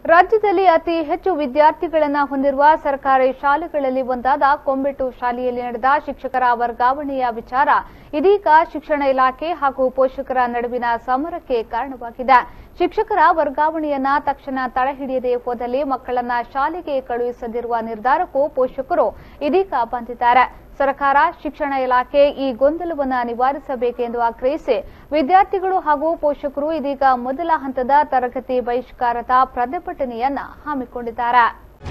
ರಾಜ್ಯದಲ್ಲಿ ಅತಿ ಹೆಚ್ಚು ವಿದ್ಯಾರ್ಥಿಗಳನ್ನು ಹೊಂದಿರುವ ಸರ್ಕಾರಿ ಶಾಲೆಗಳಲ್ಲಿ ಒಂದಾದ ಕೊಂಬೆಟ್ಟು ಶಾಲೆಯಲ್ಲಿ ನಡೆದ ಶಿಕ್ಷಕರ ವರ್ಗಾವಣೆಯ ವಿಚಾರ ಇದೀಗ ಶಿಕ್ಷಣ ಇಲಾಖೆ ಹಾಗೂ ಪೋಷಕರ ನಡುವಿನ ಸಮರಕ್ಕೆ ಕಾರಣವಾಗಿದೆ. ಶಿಕ್ಷಕರ ವರ್ಗಾವಣೆಯನ್ನ ತಕ್ಷಣ ತಡೆಹಿಡಿಯದೆ ಹೋದಲ್ಲಿ ಮಕ್ಕಳನ್ನ ಶಾಲೆಗೆ ಕಳುಹಿಸದಿರುವ ನಿರ್ಧಾರಕ್ಕೂ ಪೋಷಕರು ಇದೀಗ ಬಂದಿದ್ದಾರೆ. ಸರ್ಕಾರ, ಶಿಕ್ಷಣ ಇಲಾಖೆ ಈ ಗೊಂದಲವನ್ನು ನಿವಾರಿಸಬೇಕೆಂದು ಆಗ್ರಹಿಸಿ ವಿದ್ಯಾರ್ಥಿಗಳು ಹಾಗೂ ಪೋಷಕರು ಇದೀಗ ಮೊದಲ ಹಂತದ ತರಗತಿ ಬಹಿಷ್ಕಾರದ ಪ್ರತಿಭಟನೆಯನ್ನ ಹಮ್ಮಿಕೊಂಡಿದ್ದಾರೆ.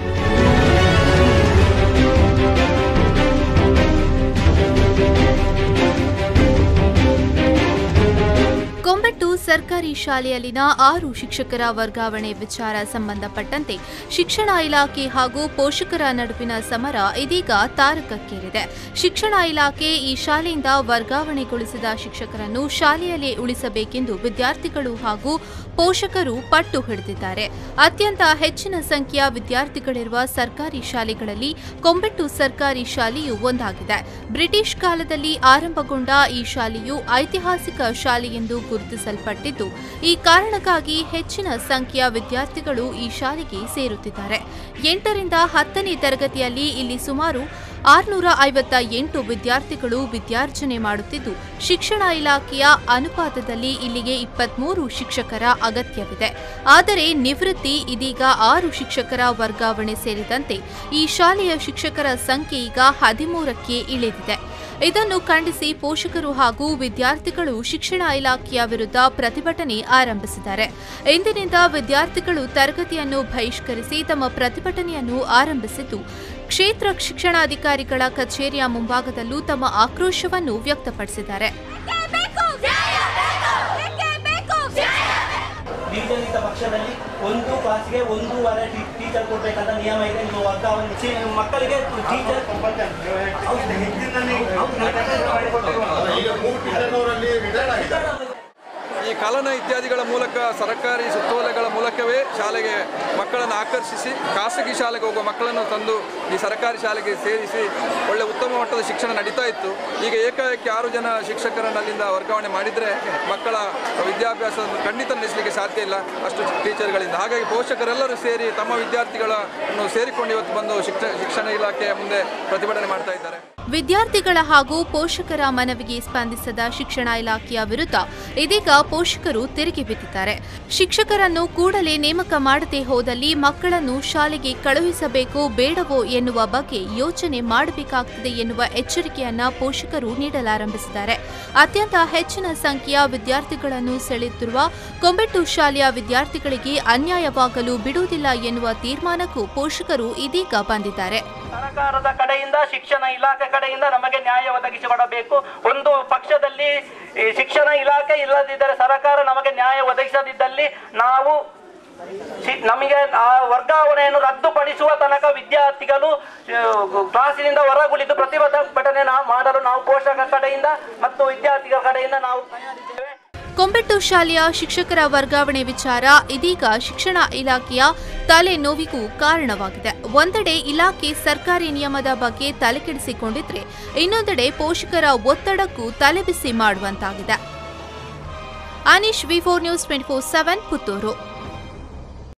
ಕೊಂಬೆಟ್ಟು ಸರ್ಕಾರಿ ಶಾಲೆಯಲ್ಲಿನ 6 ಶಿಕ್ಷಕರ ವರ್ಗಾವಣೆ ವಿಚಾರ ಸಂಬಂಧಪಟ್ಟಂತೆ ಶಿಕ್ಷಣ ಇಲಾಖೆ ಹಾಗೂ ಪೋಷಕರ ನಡುವಿನ ಸಮರ ಇದೀಗ ತಾರಕಕ್ಕೇರಿದೆ. ಶಿಕ್ಷಣ ಇಲಾಖೆ ಈ ಶಾಲೆಯಿಂದ ವರ್ಗಾವಣೆಗೊಳಿಸಿದ ಶಿಕ್ಷಕರನ್ನು ಶಾಲೆಯಲ್ಲೇ ಉಳಿಸಬೇಕೆಂದು ವಿದ್ಯಾರ್ಥಿಗಳು ಹಾಗೂ ಪೋಷಕರು ಪಟ್ಟು ಹಿಡಿದಿದ್ದಾರೆ. ಅತ್ಯಂತ ಹೆಚ್ಚಿನ ಸಂಖ್ಯೆಯ ವಿದ್ಯಾರ್ಥಿಗಳಿರುವ ಸರ್ಕಾರಿ ಶಾಲೆಗಳಲ್ಲಿ ಕೊಂಬೆಟ್ಟು ಸರ್ಕಾರಿ ಶಾಲೆಯೂ ಒಂದಾಗಿದೆ. ಬ್ರಿಟಿಷ್ ಕಾಲದಲ್ಲಿ ಆರಂಭಗೊಂಡ ಈ ಶಾಲೆಯು ಐತಿಹಾಸಿಕ ಶಾಲೆಯೆಂದು ಗುರುತಿಸಲ್ಪಟ್ಟಿದ್ದು, ಈ ಕಾರಣಕ್ಕಾಗಿ ಹೆಚ್ಚಿನ ಸಂಖ್ಯೆಯ ವಿದ್ಯಾರ್ಥಿಗಳು ಈ ಶಾಲೆಗೆ ಸೇರುತ್ತಿದ್ದಾರೆ. 8ರಿಂದ 10ನೇ ತರಗತಿಯಲ್ಲಿ ಇಲ್ಲಿ ಸುಮಾರು 658 ವಿದ್ಯಾರ್ಥಿಗಳು ವಿದ್ಯಾರ್ಜನೆ ಮಾಡುತ್ತಿದ್ದು, ಶಿಕ್ಷಣ ಇಲಾಖೆಯ ಅನುಪಾತದಲ್ಲಿ ಇಲ್ಲಿಗೆ 23 ಶಿಕ್ಷಕರ ಅಗತ್ಯವಿದೆ. ಆದರೆ ನಿವೃತ್ತಿ ಇದೀಗ 6 ಶಿಕ್ಷಕರ ವರ್ಗಾವಣೆ ಸೇರಿದಂತೆ ಈ ಶಾಲೆಯ ಶಿಕ್ಷಕರ ಸಂಖ್ಯೆ ಈಗ 13ಕ್ಕೆ ಇಳಿದಿದೆ. ಇದನ್ನು ಖಂಡಿಸಿ ಪೋಷಕರು ಹಾಗೂ ವಿದ್ಯಾರ್ಥಿಗಳು ಶಿಕ್ಷಣ ಇಲಾಖೆಯ ವಿರುದ್ಧ ಪ್ರತಿಭಟನೆ ಆರಂಭಿಸಿದ್ದಾರೆ. ಇಂದಿನಿಂದ ವಿದ್ಯಾರ್ಥಿಗಳು ತರಗತಿಯನ್ನು ಬಹಿಷ್ಕರಿಸಿ ತಮ್ಮ ಪ್ರತಿಭಟನೆಯನ್ನು ಆರಂಭಿಸಿದ್ದು, ಕ್ಷೇತ್ರ ಶಿಕ್ಷಣಾಧಿಕಾರಿಗಳ ಕಚೇರಿಯ ಮುಂಭಾಗದಲ್ಲೂ ತಮ್ಮ ಆಕ್ರೋಶವನ್ನು ವ್ಯಕ್ತಪಡಿಸಿದ್ದಾರೆ. ಬೀಜನಿತ ಪಕ್ಷದಲ್ಲಿ ಒಂದು ಕ್ಲಾಸ್ಗೆ 1.5 ಟೀಚರ್ ಕೊಡಬೇಕಂತ ನಿಯಮ ಇದೆ. ನಿಮ್ಮ ವರ್ಗಾವಣೆ ಮಕ್ಕಳಿಗೆ ಟೀಚರ್ ಈ ಕಲನ ಇತ್ಯಾದಿಗಳ ಮೂಲಕ ಸರ್ಕಾರಿ ಸುತ್ತೋಲೆಗಳ ಮೂಲಕವೇ ಶಾಲೆಗೆ ಮಕ್ಕಳನ್ನು ಆಕರ್ಷಿಸಿ ಖಾಸಗಿ ಶಾಲೆಗೆ ಹೋಗುವ ಮಕ್ಕಳನ್ನು ತಂದು ಈ ಸರ್ಕಾರಿ ಶಾಲೆಗೆ ಸೇರಿಸಿ ಒಳ್ಳೆ ಉತ್ತಮ ಮಟ್ಟದ ಶಿಕ್ಷಣ ನಡೀತಾ ಇತ್ತು. ಈಗ ಏಕಾಏಕಿ 6 ಜನ ಶಿಕ್ಷಕರನ್ನು ಅಲ್ಲಿಂದ ವರ್ಗಾವಣೆ ಮಾಡಿದರೆ ಮಕ್ಕಳ ವಿದ್ಯಾಭ್ಯಾಸವನ್ನು ಖಂಡಿತ ನಡೆಸಲಿಕ್ಕೆ ಸಾಧ್ಯ ಇಲ್ಲ, ಅಷ್ಟು ಟೀಚರ್ಗಳಿಂದ. ಹಾಗಾಗಿ ಪೋಷಕರೆಲ್ಲರೂ ಸೇರಿ ತಮ್ಮ ವಿದ್ಯಾರ್ಥಿಗಳನ್ನು ಸೇರಿಕೊಂಡು ಇವತ್ತು ಬಂದು ಶಿಕ್ಷಣ ಇಲಾಖೆಯ ಮುಂದೆ ಪ್ರತಿಭಟನೆ ಮಾಡ್ತಾ ಇದ್ದಾರೆ. ವಿದ್ಯಾರ್ಥಿಗಳ ಹಾಗೂ ಪೋಷಕರ ಮನವಿಗೆ ಸ್ಪಂದಿಸದ ಶಿಕ್ಷಣ ಇಲಾಖೆಯ ವಿರುದ್ಧ ಇದೀಗ ಪೋಷಕರು ತಿರುಗಿ ಬಿದ್ದಿದ್ದಾರೆ. ಶಿಕ್ಷಕರನ್ನು ಕೂಡಲೇ ನೇಮಕ ಮಾಡದೆ ಹೋದಲ್ಲಿ ಮಕ್ಕಳನ್ನು ಶಾಲೆಗೆ ಕಳುಹಿಸಬೇಕೋ ಬೇಡವೋ ಎನ್ನುವ ಬಗ್ಗೆ ಯೋಚನೆ ಮಾಡಬೇಕಾಗುತ್ತದೆ ಎನ್ನುವ ಎಚ್ಚರಿಕೆಯನ್ನ ಪೋಷಕರು ನೀಡಲಾರಂಭಿಸಿದ್ದಾರೆ. ಅತ್ಯಂತ ಹೆಚ್ಚಿನ ಸಂಖ್ಯೆಯ ವಿದ್ಯಾರ್ಥಿಗಳನ್ನು ಸೆಳೆಯುತ್ತಿರುವ ಕೊಂಬೆಟ್ಟು ಶಾಲೆಯ ವಿದ್ಯಾರ್ಥಿಗಳಿಗೆ ಅನ್ಯಾಯವಾಗಲು ಬಿಡುವುದಿಲ್ಲ ಎನ್ನುವ ತೀರ್ಮಾನಕ್ಕೂ ಪೋಷಕರು ಇದೀಗ ಬಂದಿದ್ದಾರೆ. ಸರ್ಕಾರದ ಕಡೆಯಿಂದ, ಶಿಕ್ಷಣ ಇಲಾಖೆ ಕಡೆಯಿಂದ ನಮಗೆ ನ್ಯಾಯ ಒದಗಿಸಿಕೊಡಬೇಕು. ಒಂದು ಪಕ್ಷದಲ್ಲಿ ಶಿಕ್ಷಣ ಇಲಾಖೆ ಇಲ್ಲದಿದ್ದರೆ, ಸರ್ಕಾರ ನಮಗೆ ನ್ಯಾಯ ಒದಗಿಸದಿದ್ದಲ್ಲಿ ನಾವು ನಮಗೆ ಆ ವರ್ಗಾವಣೆಯನ್ನು ರದ್ದುಪಡಿಸುವ ತನಕ ವಿದ್ಯಾರ್ಥಿಗಳು ಕ್ಲಾಸಿನಿಂದ ಹೊರಗುಳಿದು ಪ್ರತಿಭಟನೆ ಮಾಡಲು ನಾವು ಪೋಷಕರ ಕಡೆಯಿಂದ ಮತ್ತು ವಿದ್ಯಾರ್ಥಿಗಳ ಕಡೆಯಿಂದ ನಾವು ತಯಾರಿದ್ದೇವೆ. ಕೊಂಬೆಟ್ಟು ಶಾಲೆಯ ಶಿಕ್ಷಕರ ವರ್ಗಾವಣೆ ವಿಚಾರ ಇದೀಗ ಶಿಕ್ಷಣ ಇಲಾಖೆಯ ತಲೆನೋವಿಗೂ ಕಾರಣವಾಗಿದೆ. ಒಂದೆಡೆ ಇಲಾಖೆ ಸರ್ಕಾರಿ ನಿಯಮದ ಬಗ್ಗೆ ತಲೆಕೆಡಿಸಿಕೊಂಡಿದ್ರೆ, ಇನ್ನೊಂದೆಡೆ ಪೋಷಕರ ಒತ್ತಡಕ್ಕೂ ತಲೆಬಿಸಿ ಮಾಡುವಂತಾಗಿದೆ. Anish, V4 News 24/7 Puttur.